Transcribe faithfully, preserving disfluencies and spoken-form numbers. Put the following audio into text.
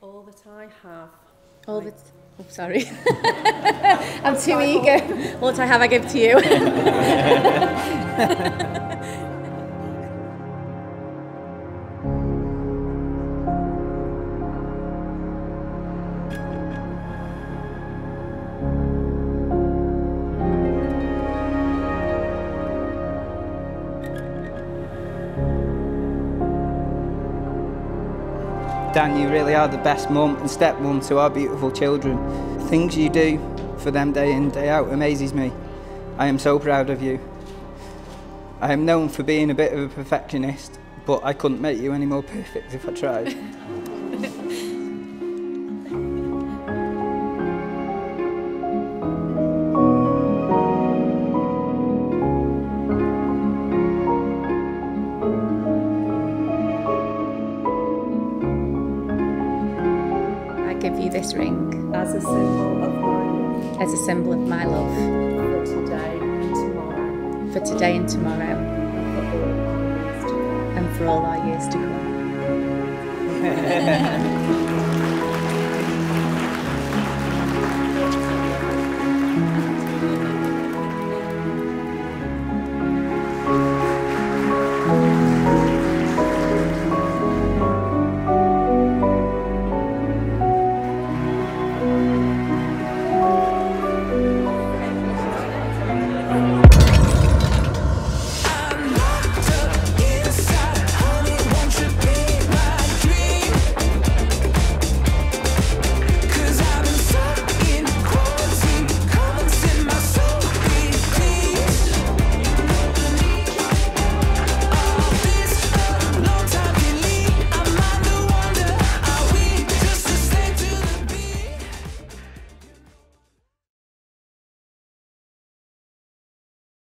all that I have. All that... Oh, sorry. I'm too eager. All that I have, I give to you. Dan, you really are the best mum and stepmum to our beautiful children. The things you do for them day in, day out amazes me. I am so proud of you. I am known for being a bit of a perfectionist, but I couldn't make you any more perfect if I tried. I give you this ring As a symbol of my love. as a symbol of my love For today and tomorrow. for today and tomorrow And for all our years to come. and for all our years to come.